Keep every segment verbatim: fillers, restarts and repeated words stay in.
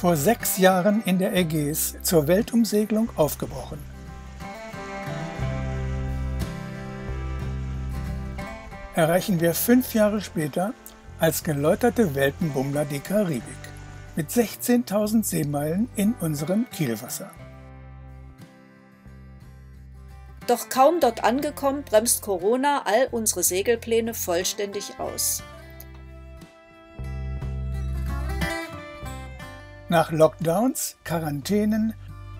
vor sechs Jahren in der Ägäis zur Weltumsegelung aufgebrochen. Erreichen wir fünf Jahre später als geläuterte Weltenbummler die Karibik mit sechzehntausend Seemeilen in unserem Kielwasser. Doch kaum dort angekommen, bremst Corona all unsere Segelpläne vollständig aus. Nach Lockdowns, Quarantänen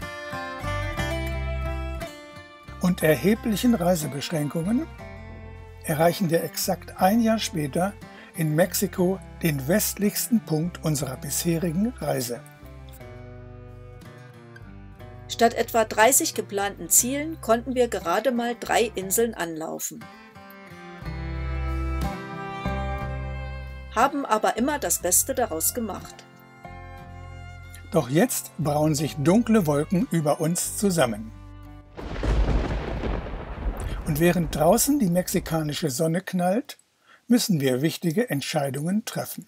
und erheblichen Reisebeschränkungen erreichen wir exakt ein Jahr später in Mexiko den westlichsten Punkt unserer bisherigen Reise. Statt etwa dreißig geplanten Zielen konnten wir gerade mal drei Inseln anlaufen. Haben aber immer das Beste daraus gemacht. Doch jetzt brauen sich dunkle Wolken über uns zusammen. Und während draußen die mexikanische Sonne knallt, müssen wir wichtige Entscheidungen treffen.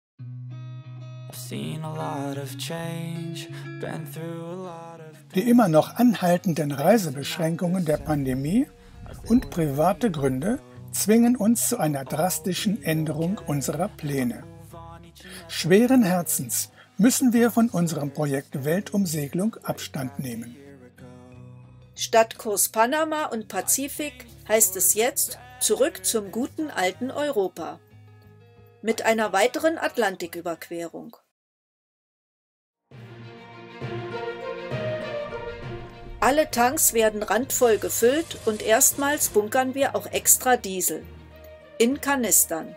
Die immer noch anhaltenden Reisebeschränkungen der Pandemie und private Gründe zwingen uns zu einer drastischen Änderung unserer Pläne. Schweren Herzens müssen wir von unserem Projekt Weltumsegelung Abstand nehmen. Statt Kurs Panama und Pazifik heißt es jetzt zurück zum guten alten Europa. Mit einer weiteren Atlantiküberquerung. Alle Tanks werden randvoll gefüllt und erstmals bunkern wir auch extra Diesel. In Kanistern.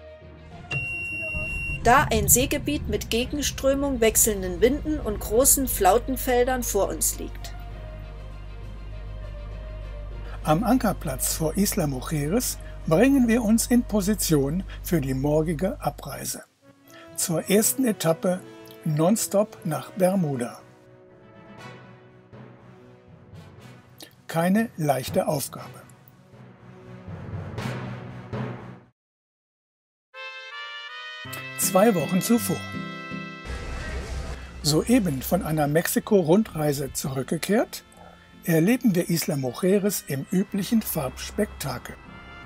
Da ein Seegebiet mit Gegenströmung, wechselnden Winden und großen Flautenfeldern vor uns liegt. Am Ankerplatz vor Isla Mujeres bringen wir uns in Position für die morgige Abreise. Zur ersten Etappe nonstop nach Bermuda. Keine leichte Aufgabe. Zwei Wochen zuvor. Soeben von einer Mexiko-Rundreise zurückgekehrt, erleben wir Isla Mujeres im üblichen Farbspektakel.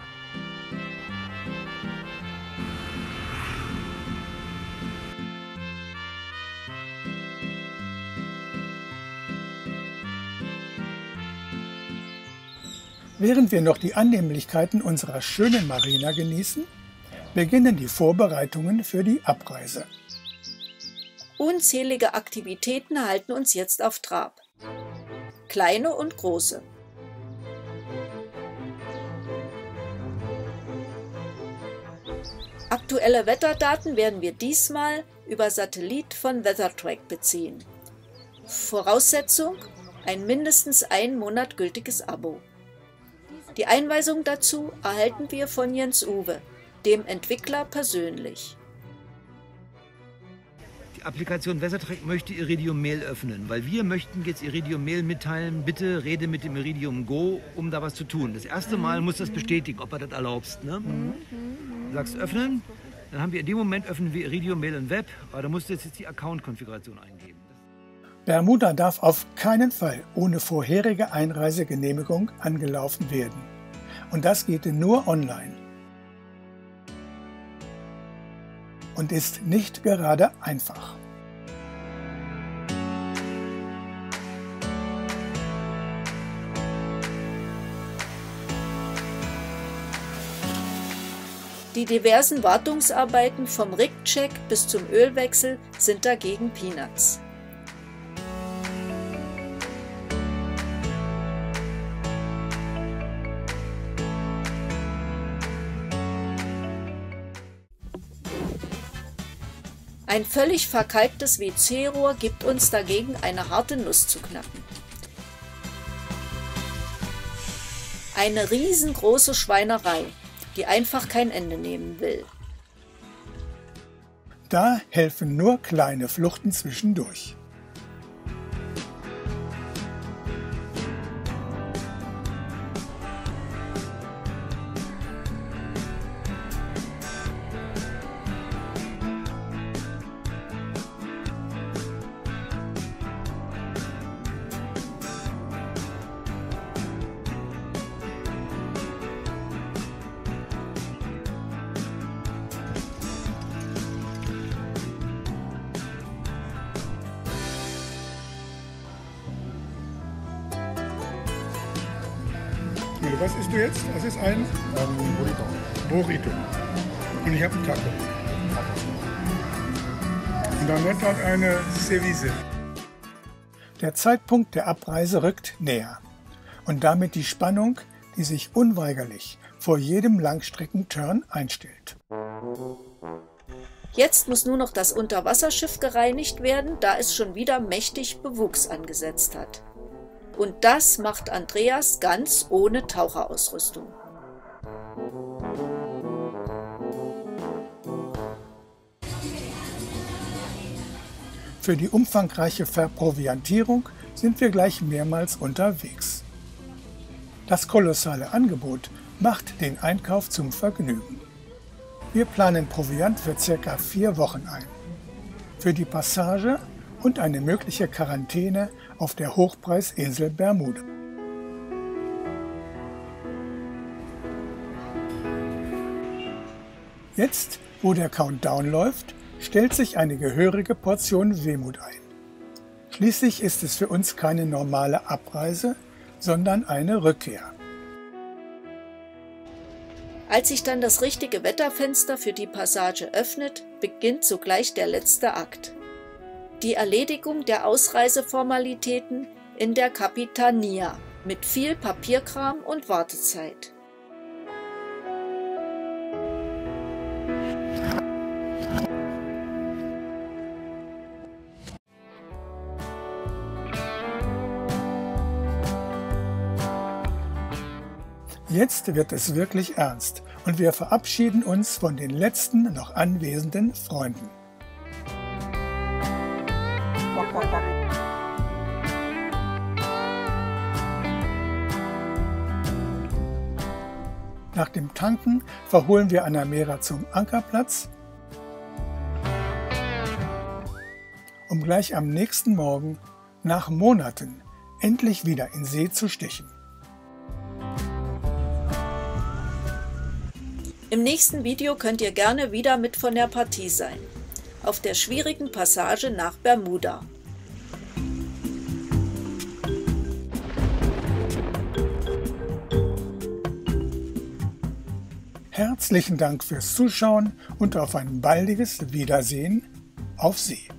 Während wir noch die Annehmlichkeiten unserer schönen Marina genießen, beginnen die Vorbereitungen für die Abreise. Unzählige Aktivitäten halten uns jetzt auf Trab. Kleine und große. Aktuelle Wetterdaten werden wir diesmal über Satellit von WeatherTrack beziehen. Voraussetzung: ein mindestens einen Monat gültiges Abo. Die Einweisung dazu erhalten wir von Jens Uwe, dem Entwickler persönlich. Die Applikation WeatherTrack möchte Iridium Mail öffnen, weil wir möchten jetzt Iridium Mail mitteilen, bitte rede mit dem Iridium Go, um da was zu tun. Das erste Mal muss das bestätigen, ob er das erlaubst. Ne? Du sagst öffnen, dann haben wir in dem Moment öffnen wir Iridium Mail und Web, aber da musst du jetzt die Account-Konfiguration eingeben. Bermuda darf auf keinen Fall ohne vorherige Einreisegenehmigung angelaufen werden. Und das geht nur online. Und ist nicht gerade einfach. Die diversen Wartungsarbeiten vom Rig-Check bis zum Ölwechsel sind dagegen Peanuts. Ein völlig verkalktes W C-Rohr gibt uns dagegen eine harte Nuss zu knacken. Eine riesengroße Schweinerei, die einfach kein Ende nehmen will. Da helfen nur kleine Fluchten zwischendurch. was isst du jetzt? Das ist ein Ähm, Burrito. Burrito. Und ich habe einen Taco. Und Annette hat eine Ceviche. Der Zeitpunkt der Abreise rückt näher. Und damit die Spannung, die sich unweigerlich vor jedem Langstreckenturn einstellt. Jetzt muss nur noch das Unterwasserschiff gereinigt werden, da es schon wieder mächtig Bewuchs angesetzt hat. Und das macht Andreas ganz ohne Taucherausrüstung. Für die umfangreiche Verproviantierung sind wir gleich mehrmals unterwegs. Das kolossale Angebot macht den Einkauf zum Vergnügen. Wir planen Proviant für circa vier Wochen ein. Für die Passage und eine mögliche Quarantäne auf der Hochpreisinsel Bermuda. Jetzt, wo der Countdown läuft, stellt sich eine gehörige Portion Wehmut ein. Schließlich ist es für uns keine normale Abreise, sondern eine Rückkehr. Als sich dann das richtige Wetterfenster für die Passage öffnet, beginnt sogleich der letzte Akt. Die Erledigung der Ausreiseformalitäten in der Capitania mit viel Papierkram und Wartezeit. Jetzt wird es wirklich ernst und wir verabschieden uns von den letzten noch anwesenden Freunden. Nach dem Tanken verholen wir Anamera zum Ankerplatz, um gleich am nächsten Morgen, nach Monaten, endlich wieder in See zu stechen. Im nächsten Video könnt ihr gerne wieder mit von der Partie sein, auf der schwierigen Passage nach Bermuda. Herzlichen Dank fürs Zuschauen und auf ein baldiges Wiedersehen auf See.